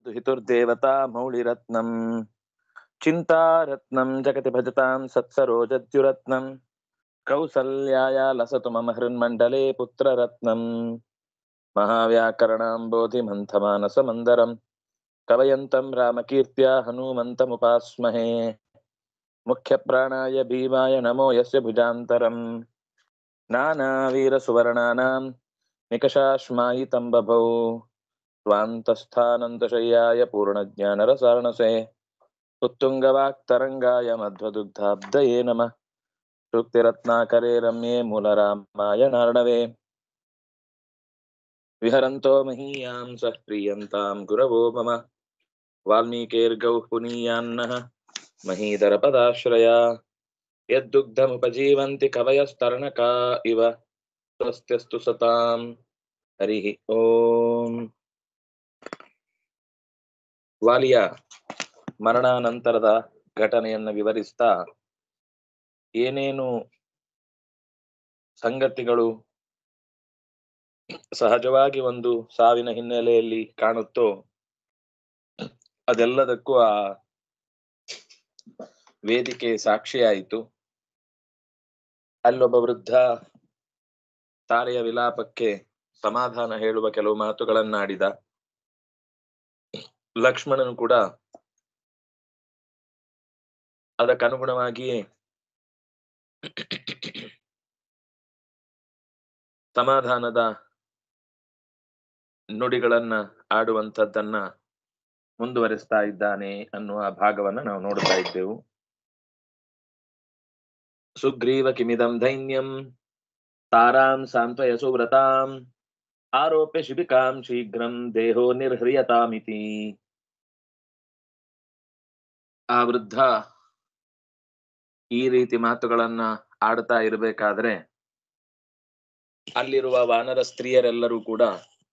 दुहितुर्देवता मौलिरत्नम् चिन्तारत्नं जगति भजतां सत्सरोजद्युरत्नं कौसल्याया लसतु मम हृन्मण्डले पुत्ररत्नम् महाव्याकरणाम्बोधिमन्थमानसमन्दरं कवयन्तं रामकीर्त्या हनूमन्तमुपास्महे मुख्यप्राणाय भीमाय नमो यस्य भुजान्तरम् नानावीरसुवर्णानां निकषाश्मायितं बभौ स्वान्तस्थानन्तशय्याय पूर्णज्ञानरसार्णसे उत्तुङ्गवाक्तरङ्गाय मध्वदुग्धाब्दये नमः श्रुतिरत्नाकरे रम्ये मूलरामायणार्णवे विहरन्तो महीयां सः प्रीयन्तां गुरवो मम वाल्मीकिर्गौः पुनीयान्नः महीधरपदाश्रया यद्दुग्धमुपजीवन्ति कवयस्तरणका इव स्वस्त्यस्तु सतां हरिः ಓಂ. ವಾಲಿಯ ಮರಣಾನಂತರದ ಘಟನೆಯನ್ನ ವಿವರಿಸ್ತಾ ಏನೇನು ಸಂಗತಿಗಳು ಸಹಜವಾಗಿ ಒಂದು ಸಾವಿನ ಹಿನ್ನೆಲೆಯಲ್ಲಿ ಕಾಣುತ್ತೋ ಅದೆಲ್ಲದಕ್ಕೂ ಆ ವೇದಿಕೆ ಸಾಕ್ಷಿಯಾಯಿತು. ಅಲ್ಲೊಬ್ಬ ವೃದ್ಧ ತಾರೆಯ ವಿಲಾಪಕ್ಕೆ ಸಮಾಧಾನ ಹೇಳುವ ಕೆಲವು ಮಾತುಗಳನ್ನಾಡಿದ. ಲಕ್ಷ್ಮಣನು ಕೂಡ ಅದಕ್ಕನುಗುಣವಾಗಿಯೇ ಸಮಾಧಾನದ ನುಡಿಗಳನ್ನ ಆಡುವಂಥದ್ದನ್ನ ಮುಂದುವರಿಸ್ತಾ ಇದ್ದಾನೆ ಅನ್ನುವ ಭಾಗವನ್ನ ನಾವು ನೋಡ್ತಾ ಇದ್ದೆವು. ಸುಗ್ರೀವ ಕಿಮಿದಂ ದೈನ್ಯಂ ತಾರಾಂ ಸಾಂತ್ವಯ ಸುವ್ರತಾಂ ಆರೋಪ್ಯ ಶಿಬಿಕಾಂ ಶೀಘ್ರಂ ದೇಹೋ ನಿರ್ಹ್ರಿಯತಾಮಿತಿ. ಆ ವೃದ್ಧ ಈ ರೀತಿ ಮಾತುಗಳನ್ನ ಆಡ್ತಾ ಇರಬೇಕಾದ್ರೆ ಅಲ್ಲಿರುವ ವಾನರ ಸ್ತ್ರೀಯರೆಲ್ಲರೂ ಕೂಡ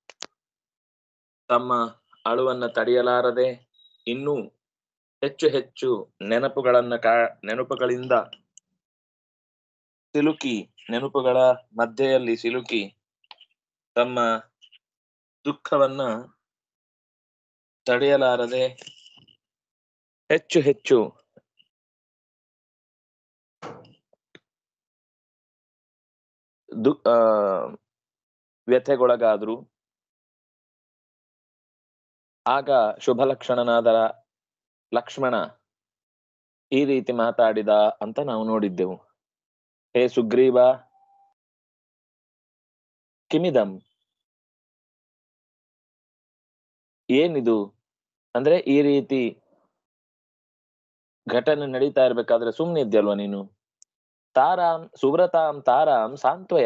ತಮ್ಮ ಅಳುವನ್ನ ತಡೆಯಲಾರದೆ ಇನ್ನೂ ಹೆಚ್ಚು ಹೆಚ್ಚು ನೆನಪುಗಳಿಂದ ಸಿಲುಕಿ, ನೆನಪುಗಳ ಮಧ್ಯೆಯಲ್ಲಿ ಸಿಲುಕಿ ತಮ್ಮ ದುಃಖವನ್ನ ತಡೆಯಲಾರದೆ ಹೆಚ್ಚು ಹೆಚ್ಚು ವ್ಯಥೆಗೊಳಗಾದ್ರು. ಆಗ ಶುಭಲಕ್ಷಣನಾದ ಲಕ್ಷ್ಮಣ ಈ ರೀತಿ ಮಾತಾಡಿದ ಅಂತ ನಾವು ನೋಡಿದ್ದೆವು. ಹೇ ಸುಗ್ರೀವ, ಕಿಮಿದಂ, ಏನಿದು ಅಂದ್ರೆ ಈ ರೀತಿ ಘಟನೆ ನಡೀತಾ ಇರ್ಬೇಕಾದ್ರೆ ಸುಮ್ನೆ ಇದ್ಯಲ್ವ ನೀನು? ತಾರಾಂ ಸುವ್ರತಾಂ ತಾರಾಂ ಸಾಂತ್ವಯ,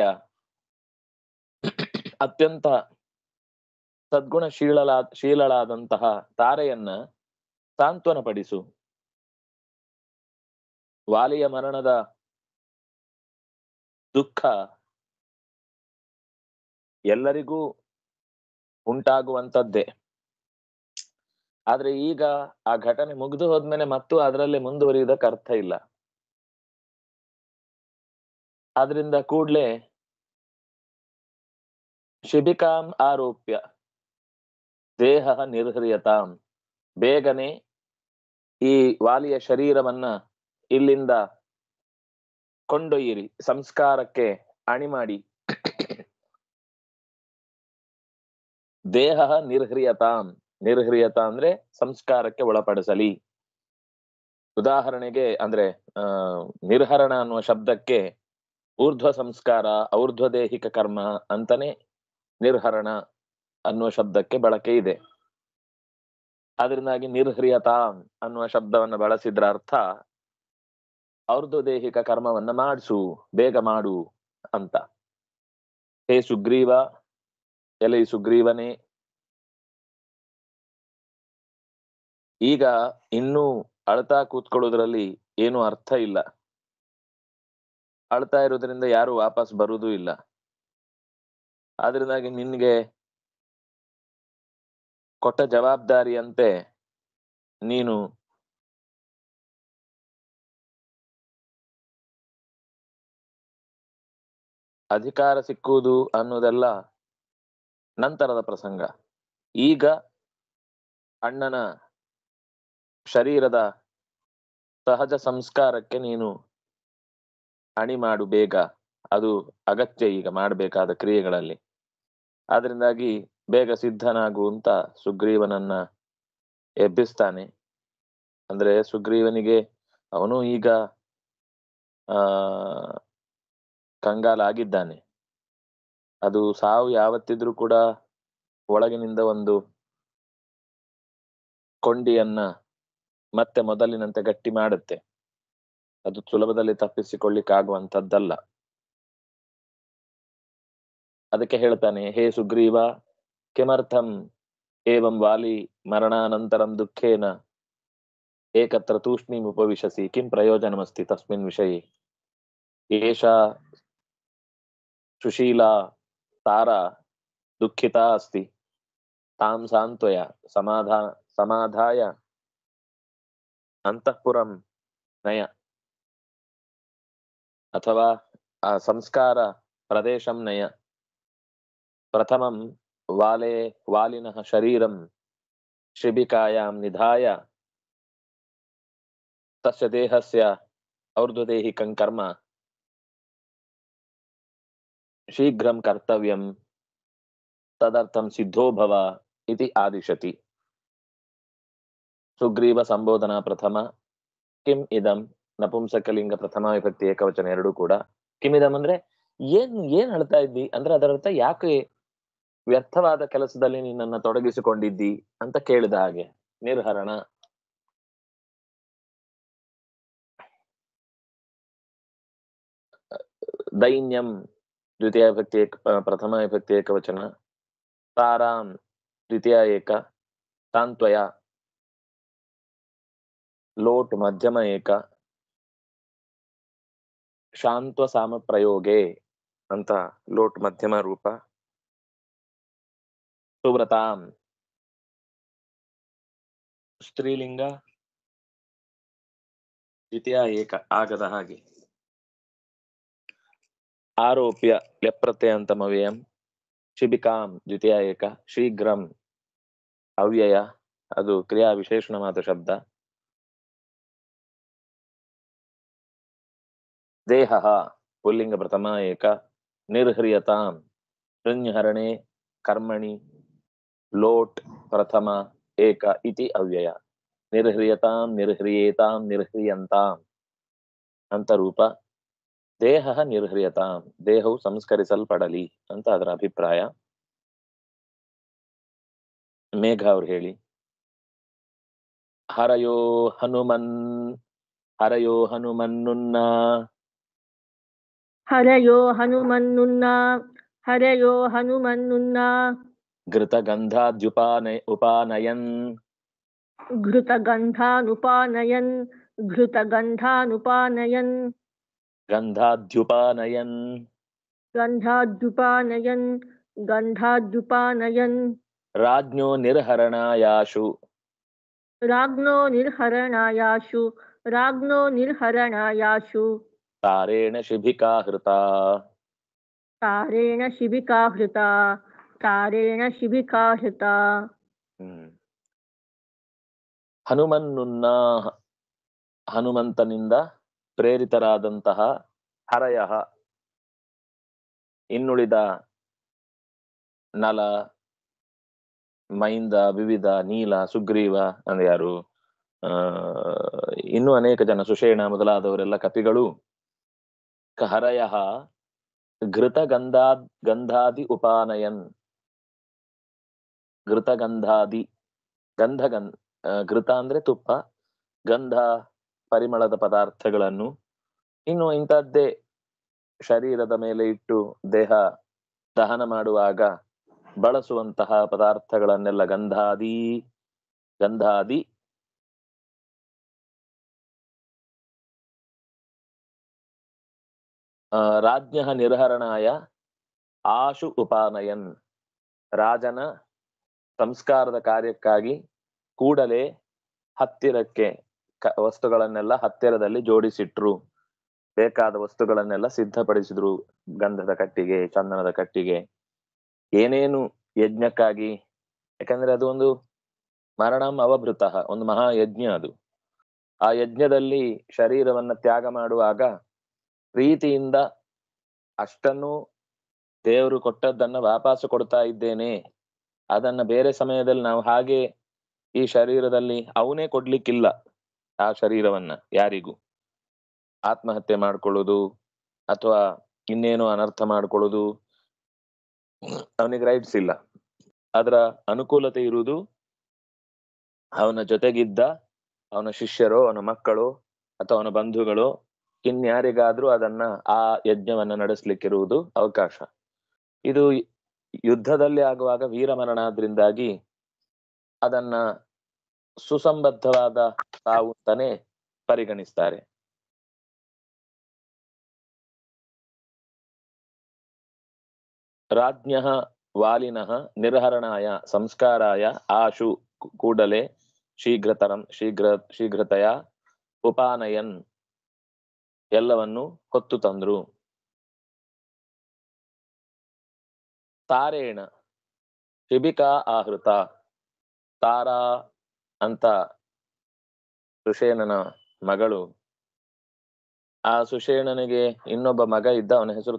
ಅತ್ಯಂತ ಸದ್ಗುಣ ಶೀಲಳಾದಂತಹ ತಾರೆಯನ್ನ ಸಾಂತ್ವನ ಪಡಿಸು. ವಾಲಿಯ ಮರಣದ ದುಃಖ ಎಲ್ಲರಿಗೂ ಉಂಟಾಗುವಂಥದ್ದೇ. ಆದ್ರೆ ಈಗ ಆ ಘಟನೆ ಮುಗಿದು ಹೋದ್ಮೇಲೆ ಮತ್ತು ಅದರಲ್ಲೇ ಮುಂದುವರಿಯುವುದಕ್ಕೆ ಅರ್ಥ ಇಲ್ಲ. ಆದ್ರಿಂದ ಕೂಡ್ಲೆ ಶಿಬಿಕಾಂ ಆರೋಪ್ಯ ದೇಹ ನಿರ್ಹ್ರಿಯತಾಂ, ಬೇಗನೆ ಈ ವಾಲಿಯ ಶರೀರವನ್ನ ಇಲ್ಲಿಂದ ಕೊಂಡೊಯ್ಯಿರಿ, ಸಂಸ್ಕಾರಕ್ಕೆ ಅಣಿ ಮಾಡಿ. ದೇಹ ನಿರ್ಹ್ರಿಯತಾಂ, ನಿರ್ಹ್ರಿಯತ ಅಂದ್ರೆ ಸಂಸ್ಕಾರಕ್ಕೆ ಒಳಪಡಿಸಲಿ. ಉದಾಹರಣೆಗೆ ಅಂದ್ರೆ ನಿರ್ಹರಣ ಅನ್ನುವ ಶಬ್ದಕ್ಕೆ ಊರ್ಧ್ವ ಸಂಸ್ಕಾರ, ಔರ್ಧ್ವದೇಹಿಕ ಕರ್ಮ ಅಂತಾನೆ ನಿರ್ಹರಣ ಅನ್ನುವ ಶಬ್ದಕ್ಕೆ ಬಳಕೆ ಇದೆ. ಅದರಿಂದಾಗಿ ನಿರ್ಹ್ರಿಯತಾಂ ಅನ್ನುವ ಶಬ್ದವನ್ನ ಬಳಸಿದ್ರ ಅರ್ಥ ಔರ್ಧ್ವದೇಹಿಕ ಕರ್ಮವನ್ನ ಮಾಡಿಸು, ಬೇಗ ಮಾಡು ಅಂತ. ಹೇ ಸುಗ್ರೀವ, ಎಲೆ ಸುಗ್ರೀವನೇ, ಈಗ ಇನ್ನೂ ಅಳ್ತಾ ಕೂತ್ಕೊಳ್ಳೋದ್ರಲ್ಲಿ ಏನು ಅರ್ಥ ಇಲ್ಲ. ಅಳ್ತಾ ಇರೋದ್ರಿಂದ ಯಾರು ವಾಪಸ್ ಬರುವುದೂ ಇಲ್ಲ. ಆದ್ರಿಂದಾಗಿ ನಿನ್ಗೆ ಕೊಟ್ಟ ಜವಾಬ್ದಾರಿಯಂತೆ ನೀನು ಅಧಿಕಾರ ಸಿಕ್ಕುವುದು ಅನ್ನೋದೆಲ್ಲ ನಂತರದ ಪ್ರಸಂಗ. ಈಗ ಅಣ್ಣನ ಶರೀರದ ಸಹಜ ಸಂಸ್ಕಾರಕ್ಕೆ ನೀನು ಅಣಿ ಮಾಡು ಬೇಗ, ಅದು ಅಗತ್ಯ ಈಗ ಮಾಡಬೇಕಾದ ಕ್ರಿಯೆಗಳಲ್ಲಿ. ಆದ್ರಿಂದಾಗಿ ಬೇಗ ಸಿದ್ಧನಾಗು ಅಂತ ಸುಗ್ರೀವನನ್ನ ಎಬ್ಬಿಸ್ತಾನೆ. ಅಂದ್ರೆ ಸುಗ್ರೀವನಿಗೆ ಅವನು ಈಗ ಆ ಕಂಗಾಲಾಗಿದ್ದಾನೆ. ಅದು ಸಾವು ಯಾವತ್ತಿದ್ರೂ ಕೂಡ ಒಳಗಿನಿಂದ ಒಂದು ಕೊಂಡಿಯನ್ನ ಮತ್ತೆ ಮೊದಲಿನಂತೆ ಗಟ್ಟಿ ಮಾಡುತ್ತೆ. ಅದು ಸುಲಭದಲ್ಲಿ ತಪ್ಪಿಸಿಕೊಳ್ಳಿಕ್ಕಾಗುವಂಥದ್ದಲ್ಲ. ಅದಕ್ಕೆ ಹೇಳ್ತಾನೆ, ಹೇ ಸುಗ್ರೀವ, ಕಿಮರ್ಥಂ ಏವಂ ವಾಲಿ ಮರಣಾನಂತರಂ ದುಃಖೇನ ಏಕತ್ರ ತೂಷ್ಣೀಂ ಉಪವಿಶಸಿ ಕಿಂ ಪ್ರಯೋಜನಮಸ್ತಿ ತಸ್ಮಿನ್ ವಿಷಯೇ ಏಷಾ ಸುಶೀಲಾ ತಾರಾ ದುಃಖಿತಾ ಅಸ್ತಿ ತಾಂ ಸಾಂತ್ವಯ ಸಮಾಧಾಯ ಅಂತಃಪುರಂ ನಯ. ಅಥವಾ ಆ ಸಂಸ್ಕಾರ ಪ್ರದೇಶಂ ನಯ. ಪ್ರಥಮಂ ವಾಲಿನಃ ಶರೀರಂ ಶಿಬಿಕಾಯಾಂ ನಿಧಾಯ ತಸ್ಯ ದೇಹಸ್ಯ ಔರ್ಧ್ವದೇಹಿಕಂ ಕರ್ಮ ಶೀಘ್ರಂ ಕರ್ತವ್ಯಂ ತದರ್ಥಂ ಸಿದ್ಧೋ ಭವ ಇತಿ ಆದಿಶತಿ. ಸುಗ್ರೀವ ಸಂಬೋಧನಾ ಪ್ರಥಮ. ಕಿಂ ಇದಂ ನಪುಂಸಕಲಿಂಗ ಪ್ರಥಮ ವಿಭಕ್ತಿ ಏಕವಚನ ಎರಡೂ ಕೂಡ. ಕಿಮಿದಂ ಅಂದ್ರೆ ಏನ್ ಹೇಳ್ತಾ ಇದ್ದಿ ಅಂದ್ರೆ ಅದರ ಅರ್ಥ ಯಾಕೆ ವ್ಯರ್ಥವಾದ ಕೆಲಸದಲ್ಲಿ ನಿನ್ನನ್ನು ತೊಡಗಿಸಿಕೊಂಡಿದ್ದಿ ಅಂತ ಕೇಳಿದ ಹಾಗೆ. ನಿರ್ಹರಣ. ದೈನ್ಯಂ ದ್ವಿತೀಯ ವಿಭಕ್ತಿ ಪ್ರಥಮ ವಿಭಕ್ತಿ ಏಕವಚನ. ತಾರಾಂ ದ್ವಿತೀಯ ಏಕ. ತಾಂತ್ವಯ ಲೋಟ್ ಮಧ್ಯಮ ಏಕ. ಶಾಂತ್ವ ಸಾಮ ಪ್ರಯೋಗೆ ಅಂತ ಲೋಟ್ ಮಧ್ಯಮ ರೂಪ. ಸುವ್ರತಾಂ ಸ್ತ್ರೀಲಿಂಗ ದ್ವಿತೀಯ ಏಕ ಆಗದ ಹಾಗೆ. ಆರೋಪ್ಯ ಲೆಪ್ರತ್ಯಂತಮವ್ಯಯಂ. ಶಿಬಿಕಾಂ ದ್ವಿತೀಯ ಏಕ. ಶೀಘ್ರಂ ಅವ್ಯಯ, ಅದು ಕ್ರಿಯಾ ವಿಶೇಷಣವಾದ ಶಬ್ದ. ದೇಹ ಪುಲ್ಲಿಂಗ ಪ್ರಥಮ ಏಕ. ನಿರ್ಹ್ರಿಯತಾಂ ಹೃನ್ಯಹರಣೆ ಕರ್ಮಣಿ ಲೋಟ್ ಪ್ರಥಮ ಏಕ ಇತಿ ಅವ್ಯಯ. ನಿರ್ಹ್ರಿಯತಾಂ ನಿರ್ಹ್ರಿಯೇತಾಂ ನಿರ್ಹ್ರಿಯಂತಾಂ ಅಂತ ರೂಪ. ದೇಹ ನಿರ್ಹ್ರಿಯತಾಂ, ದೇಹವು ಸಂಸ್ಕರಿಸಲ್ಪಡಲಿ ಅಂತ ಅದರ ಅಭಿಪ್ರಾಯ. ಮೇಘ ಅವ್ರು ಹೇಳಿ. ಹರಯೋ ಹನುಮನ್ನುನ್ನ ಹರಯೋ ಹನುಮನ್ನುನ್ನ ಉಪಾನಯನ್ ಗಂಧಾದ್ಯುಪಾನಯನ್ ರಾಜ್ಞೋ ನಿರ್ಹರಣಾಯಾಶು ತಾರೇಣ ಶಿಬಿಕಾಹೃತಾ ಹನುಮನ್ನುನ್ನ ಹನುಮಂತನಿಂದ ಪ್ರೇರಿತರಾದಂತಹ ಹರಯ ಇನ್ನುಳಿದ ನಲ, ಮೈಂದ, ವಿವಿಧ, ನೀಲ, ಸುಗ್ರೀವ ಅಂದ್ರೆ ಯಾರು, ಇನ್ನೂ ಅನೇಕ ಜನ, ಸುಷೇಣ ಮೊದಲಾದವರೆಲ್ಲ ಕಪಿಗಳು ಹರಯ ಗಂಧಾದಿ ಉಪಾನಯನ್. ಘೃತ ಅಂದ್ರೆ ತುಪ್ಪ, ಗಂಧ ಪರಿಮಳದ ಪದಾರ್ಥಗಳನ್ನು, ಇನ್ನು ಇಂಥದ್ದೇ ಶರೀರದ ಮೇಲೆ ಇಟ್ಟು ದೇಹ ದಹನ ಮಾಡುವಾಗ ಬಳಸುವಂತಹ ಪದಾರ್ಥಗಳನ್ನೆಲ್ಲ ಗಂಧಾದಿ ರಾಜ್ಞ ನಿರ್ಹರಣಾಯ ಆಶು ಉಪಾನಯನ್. ರಾಜನ ಸಂಸ್ಕಾರದ ಕಾರ್ಯಕ್ಕಾಗಿ ಕೂಡಲೇ ಹತ್ತಿರಕ್ಕೆ ವಸ್ತುಗಳನ್ನೆಲ್ಲ ಹತ್ತಿರದಲ್ಲಿ ಜೋಡಿಸಿಟ್ರು, ಬೇಕಾದ ವಸ್ತುಗಳನ್ನೆಲ್ಲ ಸಿದ್ಧಪಡಿಸಿದ್ರು. ಗಂಧದ ಕಟ್ಟಿಗೆ, ಚಂದನದ ಕಟ್ಟಿಗೆ, ಏನೇನು ಯಜ್ಞಕ್ಕಾಗಿ. ಯಾಕಂದ್ರೆ ಅದು ಒಂದು ಮರಣಂ ಅವಭೃತಃ, ಒಂದು ಮಹಾಯಜ್ಞ ಅದು. ಆ ಯಜ್ಞದಲ್ಲಿ ಶರೀರವನ್ನ ತ್ಯಾಗ ಮಾಡುವಾಗ ಪ್ರೀತಿಯಿಂದ ಅಷ್ಟನ್ನು ದೇವರು ಕೊಟ್ಟದ್ದನ್ನ ವಾಪಸ್ಸು ಕೊಡ್ತಾ ಇದ್ದೇನೆ, ಅದನ್ನ ಬೇರೆ ಸಮಯದಲ್ಲಿ ನಾವು ಹಾಗೆ ಈ ಶರೀರದಲ್ಲಿ ಅವನೇ ಕೊಡ್ಲಿಕ್ಕಿಲ್ಲ. ಆ ಶರೀರವನ್ನ ಯಾರಿಗೂ ಆತ್ಮಹತ್ಯೆ ಮಾಡ್ಕೊಳ್ಳೋದು ಅಥವಾ ಇನ್ನೇನೋ ಅನರ್ಥ ಮಾಡ್ಕೊಳ್ಳೋದು ಅವನಿಗೆ ರೈಟ್ಸ್ ಇಲ್ಲ. ಅದರ ಅನುಕೂಲತೆ ಇರುವುದು ಅವನ ಜೊತೆಗಿದ್ದ ಅವನ ಶಿಷ್ಯರೋ ಅವನ ಮಕ್ಕಳು ಅಥವಾ ಅವನ ಬಂಧುಗಳು ಇನ್ಯಾರಿಗಾದ್ರೂ ಅದನ್ನ ಆ ಯಜ್ಞವನ್ನ ನಡೆಸ್ಲಿಕ್ಕಿರುವುದು ಅವಕಾಶ. ಇದು ಯುದ್ಧದಲ್ಲಿ ಆಗುವಾಗ ವೀರಮರಣ ಆದ್ರಿಂದಾಗಿ ಅದನ್ನ ಸುಸಂಬದ್ಧವಾದ ಸಾವು ಅಂತಾನೆ ಪರಿಗಣಿಸ್ತಾರೆ. ರಾಜ್ಞಃ ವಾಲಿನಃ ನಿರ್ಹರಣಾಯ ಸಂಸ್ಕಾರಾಯ ಆಶು, ಕೂಡಲೇ ಶೀಘ್ರತೆಯ ಉಪಾನಯನ್, ಎಲ್ಲವನ್ನು ಹೊತ್ತು ತಂದ್ರು. ತಾರೇಣ ಶಿಬಿಕಾ ಆಹೃತ, ತಾರಾ ಅಂತ ಸುಷೇಣನ ಮಗಳು. ಆ ಸುಷೇಣನಿಗೆ ಇನ್ನೊಬ್ಬ ಮಗ ಇದ್ದ, ಅವನ ಹೆಸರು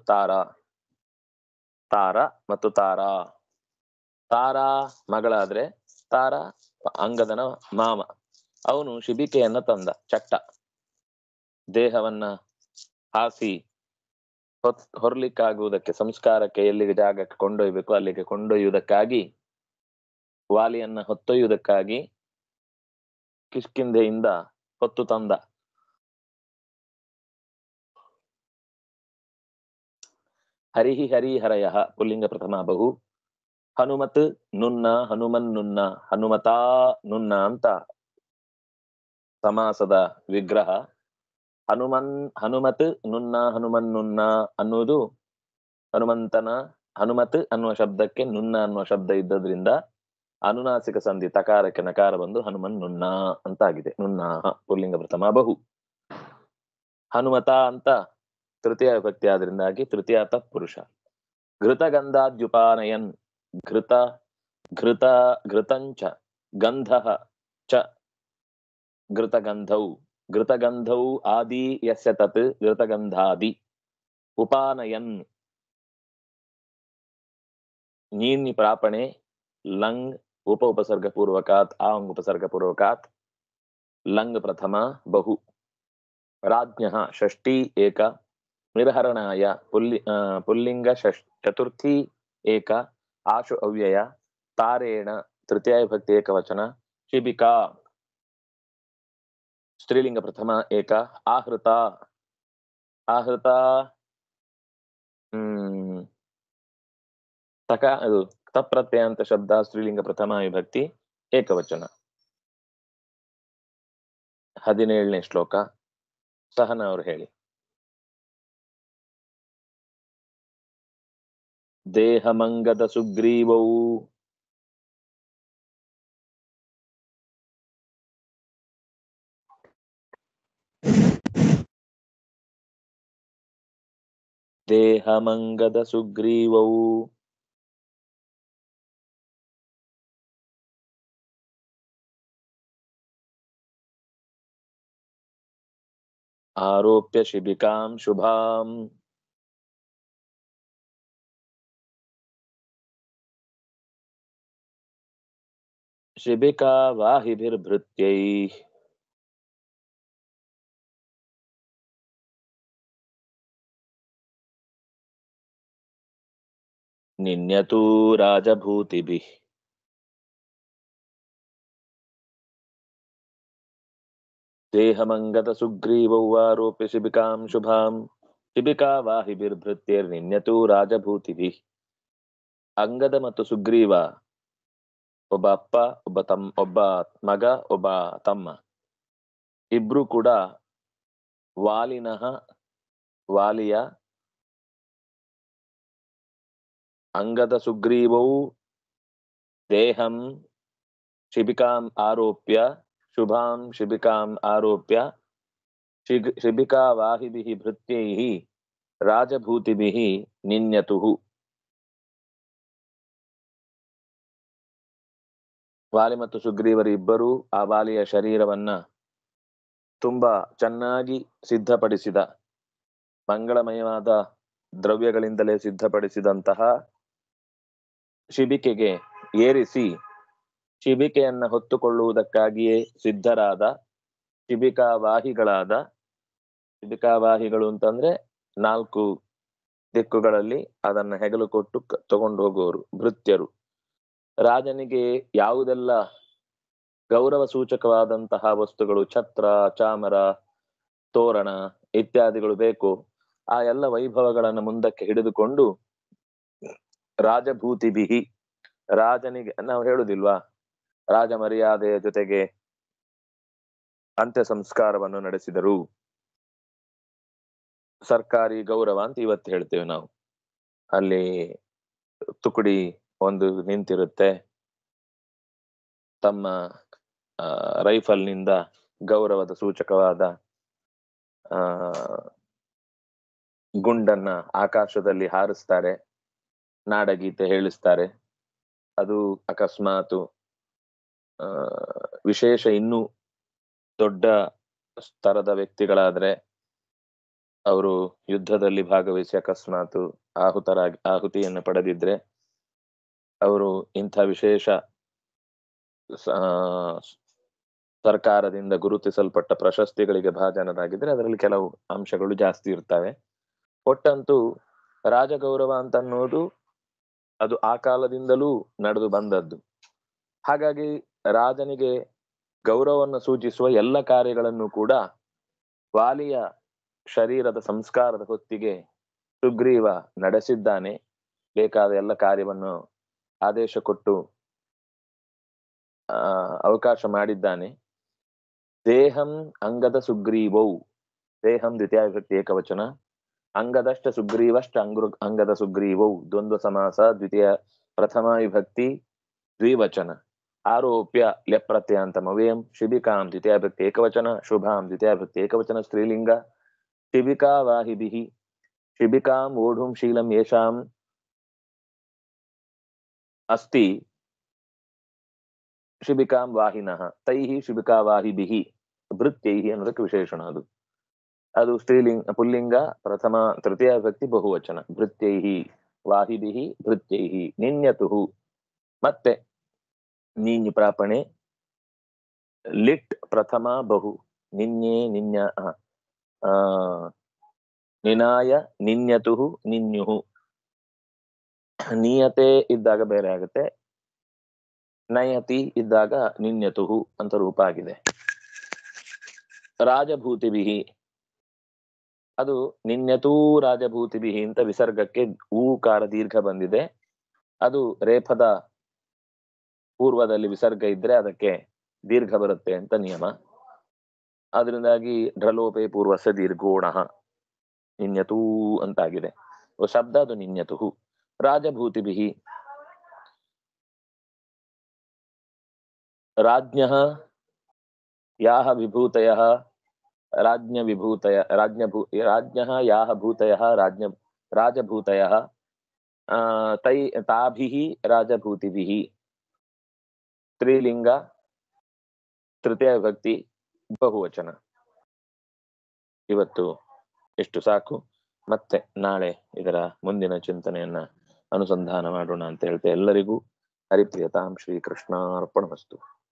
ತಾರ ಮತ್ತು ತಾರಾ. ತಾರಾ ಮಗಳಾದ್ರೆ ತಾರಾ ಅಂಗದನ ಮಾಮ. ಅವನು ಶಿಬಿಕೆಯನ್ನ ತಂದ, ಚಟ್ಟ, ದೇಹವನ್ನ ಹಾಸಿ ಹೊರ್ಲಿಕ್ಕಾಗುವುದಕ್ಕೆ, ಸಂಸ್ಕಾರಕ್ಕೆ ಎಲ್ಲಿಗೆ ಜಾಗಕ್ಕೆ ಕೊಂಡೊಯ್ಬೇಕು ಅಲ್ಲಿಗೆ ಕೊಂಡೊಯ್ಯುವುದಕ್ಕಾಗಿ, ವಾಲಿಯನ್ನ ಹೊತ್ತೊಯ್ಯುವುದಕ್ಕಾಗಿ ಕಿಷ್ಕಿಂಧೆಯಿಂದ ಹೊತ್ತು ತಂದ. ಹರಿಹಿ ಹರಿಹರಯ ಪುಲ್ಲಿಂಗ ಪ್ರಥಮ ಬಹು. ಹನುಮತ್ ನುನ್ನ ಹನುಮನ್ ಹನುಮತಾ ನುನ್ನ ಅಂತ ಸಮಾಸದ ವಿಗ್ರಹ. ಹನುಮತ್ ನುನ್ನ ಹನುಮನ್ ಅನ್ನುವುದು ಹನುಮತ್ ಅನ್ನುವ ಶಬ್ದಕ್ಕೆ ನುನ್ನ ಅನ್ನುವ ಶಬ್ದ ಇದ್ದದ್ರಿಂದ ಅನುನಾಸಿಕ ಸಂಧಿ, ತಕಾರಕ್ಕೆ ನಕಾರ ಬಂದು ಹನುಮನ್ ನುನ್ನ ಅಂತಾಗಿದೆ. ನುನ್ನಾಹ ಪುಲ್ಲಿಂಗ ಪ್ರಥಮ ಬಹು. ಹನುಮತ ಅಂತ ತೃತೀಯ ವಿಭಕ್ತಿ ಆದ್ರಿಂದಾಗಿ ತೃತೀಯ ತತ್ಪುರುಷ. ಘೃತಗಂಧಾದ್ಯುಪಾನಯನ್, ಘೃತಂಚ ಗಂಧಃ ಚ ಘೃತಗಂಧೌ ಆದಿ ಯಸ್ಯ ತತ್ ಘೃತಗಂಧಾದಿ. ಉಪಾನಯನ್ ನೀನ್ನಿ ಪ್ರಾಪಣೆ ಲಂಗ್ ಉಪಸರ್ಗ ಪೂರ್ವಕಾತ್ ಆಂಗ್ ಉಪಸರ್ಗ ಪೂರ್ವಕಾತ್ ಲಂಗ್ ಪ್ರಥಮ ಬಹು. ರಾಜ್ಞಃ ಷಷ್ಠಿ ಏಕ, ನಿರ್ಹರಣಾಯ ಪುಲ್ಲಿಂಗ ಚತುರ್ಥಿ ಏಕ, ಆಶು ಅವ್ಯಯ, ತಾರೇಣ ತೃತೀಯ ವಿಭಕ್ತಿ ಏಕವಚನ, ಶಿಬಿಕಾ ಸ್ತ್ರೀಲಿಂಗ ಪ್ರಥಮ ಏಕ, ಆಹೃತ ಅದು ತಪ್ರತ್ಯಯ ಅಂತ ಶಬ್ದ, ಸ್ತ್ರೀಲಿಂಗ ಪ್ರಥಮ ವಿಭಕ್ತಿ ಏಕವಚನ. 17ನೇ ಶ್ಲೋಕ ಸಹನ ಅವರು ಹೇಳಿ. ದೇಹಮಂಗದ ಸುಗ್ರೀವೌ ದೇಹಮಂಗದ ಸುಗ್ರೀವೌ ಆರೋಪ್ಯ ಶಿಬಿಕಾಂ ಶುಭಾಂ ಶಿಬಿಕಾ ವಾಹಿಭಿರ್ಭೃತ್ಯೈಃ ನಿನ್ಯತು ರಾಜಭೂತಿಭಿಃ. ದೇಹಮಂಗದ ಸುಗ್ರೀವೌ ಆರೋಪ್ಯ ಶಿಬಿಕಾಂ ಶುಭಾಂ ಶಿಬಿಕಾ ವಾಹಿಭಿರ್ಭೃತ್ಯೈರ್ನಿನ್ಯತು ರಾಜಭೂತಿಭಿಃ. ಅಂಗದ ಮತ್ತು ಸುಗ್ರೀವ, ಒಬ್ಬ ಅಪ್ಪ, ಒಬ್ಬ ಮಗ, ಒಬ್ಬ ತಮ್ಮ, ಇಬ್ರು ಕೂಡ ವಾಲಿಯ ಅಂಗದ ಸುಗ್ರೀವೌ ದೇಹಂ ಶಿಬಿಕಾಂ ಆರೋಪ್ಯ ಶುಭಾಂ ಶಿಬಿಕಾಂ ಆರೋಪ್ಯ ಶಿಬಿಕಾ ವಾಹಿಭಿಃ ಭೃತ್ಯೈಃ ರಾಜಭೂತಿಭಿಃ ನಿನ್ಯತುಃ. ವಾಲಿ ಮತ್ತು ಸುಗ್ರೀವರು ಇಬ್ಬರೂ ಆ ವಾಲಿಯ ಶರೀರವನ್ನ ತುಂಬಾ ಚೆನ್ನಾಗಿ ಸಿದ್ಧಪಡಿಸಿದ, ಮಂಗಳಮಯವಾದ ದ್ರವ್ಯಗಳಿಂದಲೇ ಸಿದ್ಧಪಡಿಸಿದಂತಹ ಶಿಬಿಕೆಗೆ ಏರಿಸಿ ಶಿಬಿಕೆಯನ್ನ ಹೊತ್ತುಕೊಳ್ಳುವುದಕ್ಕಾಗಿಯೇ ಸಿದ್ಧರಾದ ಶಿಬಿಕಾವಾಹಿಗಳು ಅಂತಂದ್ರೆ 4 ದಿಕ್ಕುಗಳಲ್ಲಿ ಅದನ್ನ ಹೆಗಲು ಕೊಟ್ಟು ತಗೊಂಡು ಹೋಗುವವರು ಭೃತ್ಯರು. ರಾಜನಿಗೆ ಯಾವುದೆಲ್ಲ ಗೌರವ ಸೂಚಕವಾದಂತಹ ವಸ್ತುಗಳು, ಛತ್ರ, ಚಾಮರ, ತೋರಣ ಇತ್ಯಾದಿಗಳು ಬೇಕು, ಆ ಎಲ್ಲ ವೈಭವಗಳನ್ನು ಮುಂದಕ್ಕೆ ಹಿಡಿದುಕೊಂಡು ರಾಜಭೂತಿಬಿಹಿ, ರಾಜನಿಗೆ ನಾವು ಹೇಳುದಿಲ್ವಾ, ರಾಜ ಮರ್ಯಾದೆಯ ಜೊತೆಗೆ ಅಂತ್ಯ ಸಂಸ್ಕಾರವನ್ನು ನಡೆಸಿದರು. ಸರ್ಕಾರಿ ಗೌರವ ಅಂತ ಇವತ್ತು ಹೇಳ್ತೇವೆ ನಾವು. ಅಲ್ಲಿ ತುಕಡಿ ಒಂದು ನಿಂತಿರುತ್ತೆ, ತಮ್ಮ ರೈಫಲ್ ನಿಂದ ಗೌರವದ ಸೂಚಕವಾದ ಗುಂಡನ್ನ ಆಕಾಶದಲ್ಲಿ ಹಾರಿಸ್ತಾರೆ, ನಾಡಗೀತೆ ಹೇಳಿಸ್ತಾರೆ. ಅದು ಅಕಸ್ಮಾತ್ ವಿಶೇಷ ಇನ್ನೂ ದೊಡ್ಡ ಸ್ತರದ ವ್ಯಕ್ತಿಗಳಾದ್ರೆ, ಅವರು ಯುದ್ಧದಲ್ಲಿ ಭಾಗವಹಿಸಿ ಅಕಸ್ಮಾತ್ ಆಹುತಿಯನ್ನು ಪಡೆದಿದ್ರೆ, ಅವರು ಇಂಥ ವಿಶೇಷ ಸರ್ಕಾರದಿಂದ ಗುರುತಿಸಲ್ಪಟ್ಟ ಪ್ರಶಸ್ತಿಗಳಿಗೆ ಭಾಜನರಾಗಿದ್ರೆ ಅದರಲ್ಲಿ ಕೆಲವು ಅಂಶಗಳು ಜಾಸ್ತಿ ಇರ್ತವೆ. ಒಟ್ಟಂತೂ ರಾಜಗೌರವ ಅಂತ ಅನ್ನೋದು ಅದು ಆ ಕಾಲದಿಂದಲೂ ನಡೆದು ಬಂದದ್ದು. ಹಾಗಾಗಿ ರಾಜನಿಗೆ ಗೌರವವನ್ನು ಸೂಚಿಸುವ ಎಲ್ಲ ಕಾರ್ಯಗಳನ್ನು ಕೂಡ ವಾಲಿಯ ಶರೀರದ ಸಂಸ್ಕಾರದ ಹೊತ್ತಿಗೆ ಸುಗ್ರೀವ ನಡೆಸಿದ್ದಾನೆ. ಬೇಕಾದ ಎಲ್ಲ ಕಾರ್ಯವನ್ನು ಆದೇಶ ಕೊಟ್ಟು ಅವಕಾಶ ಮಾಡಿದ್ದಾನೆ. ದೇಹಂ ಅಂಗದ ಸುಗ್ರೀವೌ, ದೇಹಂ ದ್ವಿತೀಯ ವಿಭಕ್ತಿ ಏಕವಚನ, ಅಂಗದಷ್ಟ ಸುಗ್ರೀವಷ್ಟ ಅಂಗದ ಸುಗ್ರೀವೌ ದ್ವಂದ್ವ ಸಮಾಸ ದ್ವಿತೀಯ ಪ್ರಥಮ ವಿಭಕ್ತಿ ದ್ವಿವಚನ. ಆರೋಪ್ಯ ಲ್ಯಪ್ರತ್ಯಂತಮವ್ಯಯಂ, ಶಿಬಿಕಾಂ ದ್ವಿತೀಯ ವಿಭಕ್ತಿ ಏಕವಚನ, ಶುಭಾಂ ದ್ವಿತೀಯ ವಿಭಕ್ತಿ ಏಕವಚನ ಸ್ತ್ರೀಲಿಂಗ, ಶಿಬಿಕಾ ವಾಹಿಭಿಃ, ಶಿಬಿಕಾಂ ಓಢುಂ ಶೀಲಂ ಯೇಷಾಂ ಅಸ್ತಿ ಶಿಬಿಕಾಂ ವಾಹಿನಃ ತೈಃ ಶಿಬಿಕಾ ವಾಹಿಭಿಃ ಭೃತ್ಯೈಃ ಅನ್ನೋದಕ್ಕೆ ವಿಶೇಷಣ. ಅದು ಸ್ತ್ರೀಲಿಂಗ, ಪುಲ್ಲಿಂಗ, ಪ್ರಥಮ ತೃತೀಯ ವಿಭಕ್ತಿ ಬಹುವಚನ. ಭೃತ್ಯೈಃ ವಾಹಿಭಿಃ ಭೃತ್ಯೈಃ. ನಿನ್ಯತುಃ ಮತ್ತೆ ನೀನ್ಯ ಪ್ರಾಪಣೆ, ಲಿಟ್ ಪ್ರಥಮ ಬಹು, ನಿನ್ಯೆ ನಿನ್ಯ, ನಿನಾಯ ನಿನ್ಯತುಃ ನಿನ್ಯುಃ. ನಿಯತೆ ಇದ್ದಾಗ ಬೇರೆ ಆಗುತ್ತೆ, ನಯತಿ ಇದ್ದಾಗ ನಿನ್ಯತುಃ ಅಂತ ರೂಪ ಆಗಿದೆ. ರಾಜಭೂತಿಭಿಃ, ಅದು ನಿನ್ಯತೂ ರಾಜಭೂತಿಭಿಃ ಅಂತ ವಿಸರ್ಗಕ್ಕೆ ಊಕಾರ ದೀರ್ಘ ಬಂದಿದೆ. ಅದು ರೇಫದ ಪೂರ್ವದಲ್ಲಿ ವಿಸರ್ಗ ಇದ್ರೆ ಅದಕ್ಕೆ ದೀರ್ಘ ಬರುತ್ತೆ ಅಂತ ನಿಯಮ. ಅದರಿಂದಾಗಿ ಢ್ರಲೋಪೆ ಪೂರ್ವಸ್ಯ ದೀರ್ಘೋಣಃ ನಿನ್ಯತೂ ಅಂತಾಗಿದೆ. ಶಬ್ದ ಅದು ನಿನ್ಯತುಃ. ರಾಜಭೂತಿಭಿಃ, ರಾಜ್ಞಃ ಯಾಹ ವಿಭೂತಯಃ ರಾಜ್ಞಃ ಯಾಹ ಭೂತಯಃ ರಾಜಭೂತಯಃ ತಾಭಿಃ ರಾಜಭೂತಿಭಿಃ. ಸ್ತ್ರೀಲಿಂಗ, ತೃತೀಯ ವಿಭಕ್ತಿ ಬಹುವಚನ. ಇವತ್ತು ಎಷ್ಟು ಸಾಕು, ಮತ್ತೆ ನಾಳೆ ಇದರ ಮುಂದಿನ ಚಿಂತನೆಯನ್ನ ಅನುಸಂಧಾನ ಮಾಡೋಣ ಅಂತ ಹೇಳ್ತೆ. ಎಲ್ಲರಿಗೂ ಹರಿಪ್ರಿಯತಾಂ ಶ್ರೀಕೃಷ್ಣಾರ್ಪಣಮಸ್ತು.